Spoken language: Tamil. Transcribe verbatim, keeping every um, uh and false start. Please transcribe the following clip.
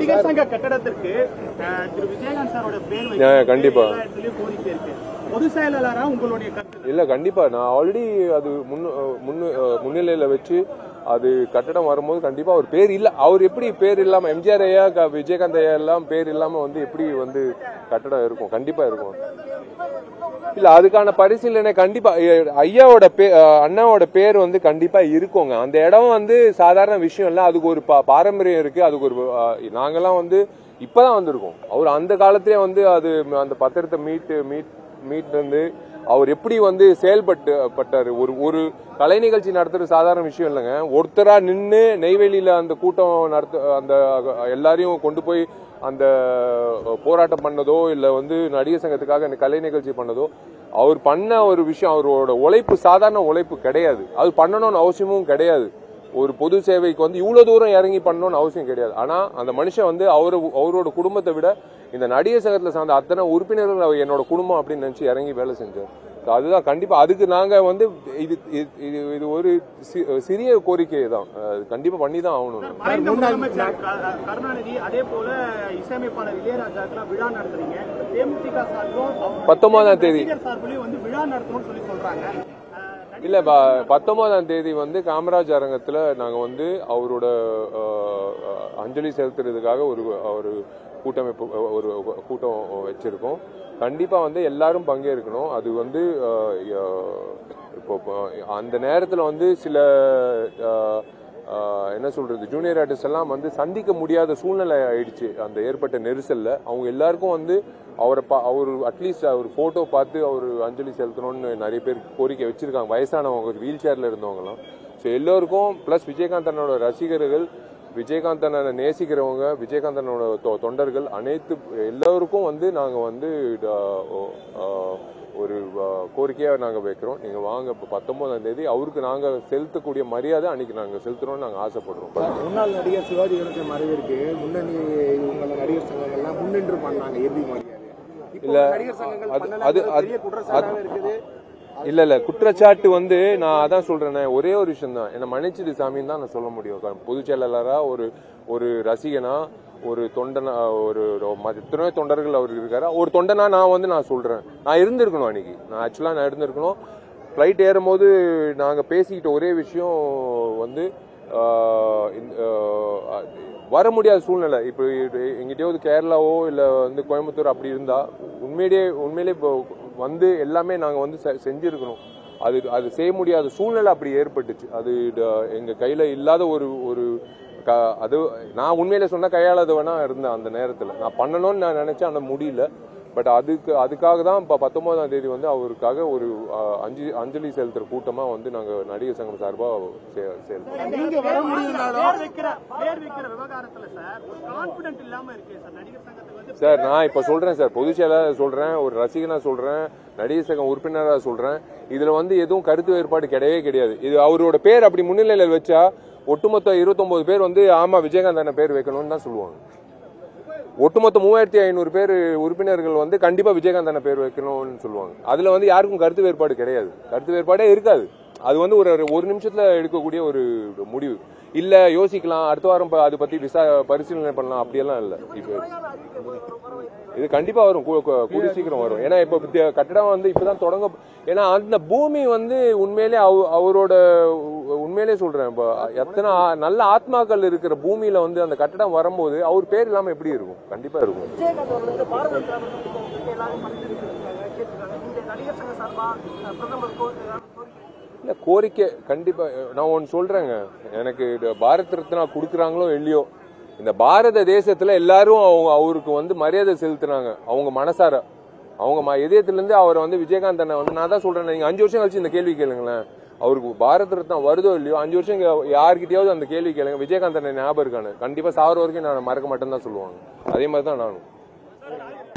கட்டடத்திற்கு திரு விஜயகாந்த் சாரோட பேர் கண்டிப்பா கோரிக்கை இருக்கு. பொது செயலாளரா உங்களுடைய கருத்து? இல்ல கண்டிப்பா நான் ஆல்ரெடி அது முன்னிலையில வச்சு அது கட்டடம் வரும்போது கண்டிப்பா அவர் பேர் இல்ல, அவர் எப்படி பேர் இல்லாம எம்ஜிஆர் ஐயா விஜயகாந்த் ஐயா எல்லாம் பேர் இல்லாம வந்து எப்படி வந்து கட்டடம் இருக்கும்? கண்டிப்பா இருக்கும். இல்ல அதுக்கான பரிசீலனை கண்டிப்பா ஐயாவோட அண்ணாவோட பேர் வந்து கண்டிப்பா இருக்குங்க. அந்த இடம் வந்து சாதாரண விஷயம் இல்ல, அதுக்கு ஒரு பாரம்பரியம் இருக்கு. அதுக்கு ஒரு நாங்கெல்லாம் வந்து இப்பதான் வந்திருக்கோம். அவர் அந்த காலத்திலே வந்து அது அந்த பத்திரத்தை மீட்டு மீட் மீட் வந்து அவர் எப்படி வந்து செயல்பட்டு பட்டாரு. ஒரு ஒரு கலை நிகழ்ச்சி நடத்துறது சாதாரண விஷயம் இல்லைங்க. ஒருத்தரா நின்று நெய்வேலியில அந்த கூட்டம் நடத்த அந்த எல்லாரையும் கொண்டு போய் அந்த போராட்டம் பண்ணதோ இல்ல வந்து நடிகர் சங்கத்துக்காக அந்த கலை நிகழ்ச்சி பண்ணதோ அவர் பண்ண ஒரு விஷயம். அவரோட உழைப்பு சாதாரண உழைப்பு கிடையாது. அது பண்ணணும்னு அவசியமும் கிடையாது. ஒரு பொது சேவைக்கு வந்து இவ்வளவு தூரம் இறங்கி பண்ணணும்னு அவசியம் கிடையாது. ஆனா அந்த மனுஷன் வந்து அவரு அவரோட குடும்பத்தை விட இந்த நடிகர் சங்கத்துல சார்ந்த அத்தனை உறுப்பினர்கள் என்னோட குடும்பம் அப்படின்னு நினைச்சு இறங்கி வேலை செஞ்சார். அதுதான் கண்டிப்பா அதுக்கு நாங்க வந்து இது இது ஒரு சிறிய கோரிக்கை தான், கண்டிப்பா பண்ணிதான் ஆகணும். கருணாநிதி அதே போல இசையமைப்பாளர் இளையராஜாக்கு விழா நடத்துறீங்க. தேமுதிக சார்பிலும் பத்தொன்பதாம் தேதி சார்பிலும் வந்து விழா நடத்தணும்னு சொல்லி சொல்றாங்க. இல்ல பத்தொன்பதாம் தேதி வந்து காமராஜ் அரங்கத்துல நாங்க வந்து அவரோட அஞ்சலி செலுத்துறதுக்காக ஒரு ஒரு கூட்டமைப்பு ஒரு கூட்டம் வச்சிருக்கோம். கண்டிப்பா வந்து எல்லாரும் பங்கேற்கணும். அது வந்து இப்போ அந்த நேரத்துல வந்து சில என்ன சொல்றது ஜூனியர் ஆர்டிஸ்ட் எல்லாம் வந்து சந்திக்க முடியாத சூழ்நிலை ஆயிடுச்சு. அந்த ஏற்பட்ட நெரிசல்ல அவங்க எல்லாருக்கும் வந்து அவரை அவர் அட்லீஸ்ட் அவர் போட்டோ பார்த்து அவர் அஞ்சலி செலுத்தணும்னு நிறைய பேர் கோரிக்கை வச்சிருக்காங்க. வயசானவங்க, வீல் சேர்ல இருந்தவங்கலாம். ஸோ எல்லோருக்கும் பிளஸ் விஜயகாந்த் அண்ணனோட ரசிகர்கள், விஜயகாந்த் அண்ணனை நேசிக்கிறவங்க, விஜயகாந்த் அண்ணனோட தொண்டர்கள் அனைத்து எல்லோருக்கும் வந்து நாங்க வந்து ஒரு கோரிக்கையா நாங்க வைக்கிறோம். நீங்க வாங்க இப்ப பத்தொன்பதாம் தேதி அவருக்கு நாங்க செலுத்தக்கூடிய மரியாதை அன்னைக்கு நாங்க செலுத்தணும்னு நாங்க ஆசைப்படுறோம். முன்னாள் நடிகர் சிவாஜி கணேசன் மறைவிற்கு முன்னணி இவங்க நடிகர் சங்கங்கள்லாம் முன்னின்று பண்ணாங்க இறுதி மரியாதை. இல்ல அது இல்ல இல்ல குற்றச்சாட்டு வந்து நான் அதான் சொல்றேன். ஒரே ஒரு விஷயம் தான், என்ன மன்னிச்சிடு சாமின்னு தான் நான் சொல்ல முடியும். பொதுச் செயலாளரா ஒரு ஒரு ரசிகனா ஒரு தொண்டனா ஒரு எத்தனையோ தொண்டர்கள் அவர் இருக்காரு. ஒரு தொண்டனா நான் வந்து நான் சொல்றேன் நான் இருந்திருக்கணும் அன்னைக்கு. நான் ஆக்சுவலா நான் இருந்திருக்கணும். பிளைட் ஏறும் போது நாங்க பேசிக்கிட்ட ஒரே விஷயம் வந்து வர முடியாத சூழ்நிலை. இப்போ எங்கிட்டயாவது கேரளாவோ இல்ல வந்து கோயம்புத்தூர் அப்படி இருந்தா உண்மையிலேயே உண்மையிலே வந்து எல்லாமே நாங்க வந்து செஞ்சிருக்கணும். அது அது செய்ய முடியாத சூழ்நிலை அப்படி ஏற்பட்டுச்சு. அது எங்க கையில இல்லாத ஒரு ஒரு அது நான் உண்மையில சொன்ன கையாளாதவனா இருந்தேன். அந்த நேரத்துல நான் பண்ணணும்னு நான் நினைச்சேன், ஆனா முடியல. பட் அதுக்கு அதுக்காக தான் இப்ப பத்தொன்பதாம் தேதி வந்து அவருக்காக ஒரு அஞ்சு அஞ்சலி செலுத்துற கூட்டமா வந்து நாங்க நடிகர் சங்கம் சார்பா சார் நான் இப்ப சொல்றேன் சார், பொதுச் செயலாளர் சொல்றேன், ஒரு ரசிகனா சொல்றேன், நடிகர் சங்கம் உறுப்பினரா சொல்றேன். இதுல வந்து எதுவும் கருத்து வேறுபாடு கிடையவே கிடையாது. இது அவரோட பேர் அப்படி முன்னிலையில வச்சா ஒட்டுமொத்த இருபத்தி ஒன்பது பேர் வந்து ஆமா விஜயகாந்த் அண்ணன் பேர் வைக்கணும்னு தான் சொல்லுவாங்க. ஒட்டுமொத்த மூவாயிரத்தி ஐநூறு பேர் உறுப்பினர்கள் வந்து கண்டிப்பா விஜயகாந்த் அண்ணன் பேர் வைக்கணும்னு சொல்லுவாங்க. அதுல வந்து யாருக்கும் கருத்து வேறுபாடு கிடையாது, கருத்து வேறுபாடே இருக்காது. அது வந்து ஒரு ஒரு நிமிஷத்துல எடுக்கக்கூடிய ஒரு முடிவு. இல்ல யோசிக்கலாம், அடுத்த வாரம் அதை பத்தி விசா பரிசீலனை பண்ணலாம், அப்படியெல்லாம் இல்ல. இப்ப இது கண்டிப்பா வரும், கூடி சீக்கிரம் வரும். ஏன்னா இப்ப கட்டடம் வந்து இப்பதான் தொடங்க. ஏன்னா அந்த பூமி வந்து உண்மையிலே அவரோட உண்மையிலே சொல்றேன், இப்ப எத்தனை நல்ல ஆத்மாக்கள் இருக்கிற பூமியில வந்து அந்த கட்டடம் வரும்போது அவர் பேர் இல்லாம எப்படி இருக்கும்? கண்டிப்பா இருக்கும். இல்ல கோரிக்கை கண்டிப்பா நான் ஒன்னு சொல்றேங்க. எனக்கு பாரத் ரத்னா கொடுக்கறாங்களோ இல்லையோ, இந்த பாரத தேசத்துல எல்லாரும் அவங்க அவருக்கு வந்து மரியாதை செலுத்துறாங்க. அவங்க மனசார அவங்க இதயத்துல இருந்து அவரை வந்து விஜயகாந்த் அண்ணன் வந்து நான் தான் சொல்றேன். நீங்க அஞ்சு வருஷம் கழிச்சு இந்த கேள்வி கேளுங்களேன், அவருக்கு பாரத் ரத்னா வருதோ இல்லையோ அஞ்சு வருஷம் யாருக்கிட்டையாவது அந்த கேள்வி கேளுங்க, விஜயகாந்த் அண்ணன் ஞாபகம் இருக்கானு கண்டிப்பா சாவர வரைக்கும் நான் மறக்க மாட்டேன்னு தான் சொல்லுவாங்க. அதே மாதிரிதான் நானும்.